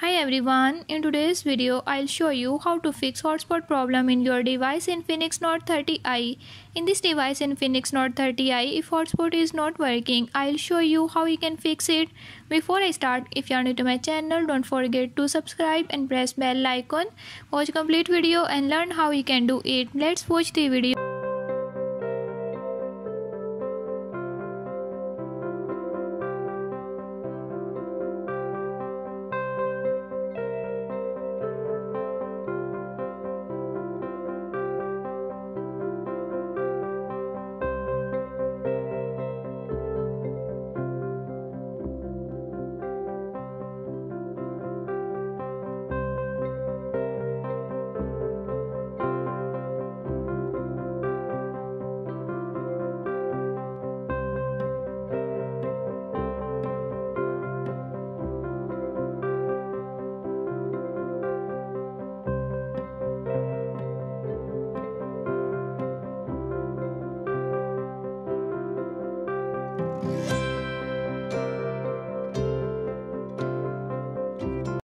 Hi everyone, in today's video I'll show you how to fix hotspot problem in your device infinix Note 30i. In this device infinix Note 30i, if hotspot is not working, I'll show you how you can fix it. Before I start, if you are new to my channel, don't forget to subscribe and press bell icon. Watch complete video and learn how you can do it. Let's watch the video.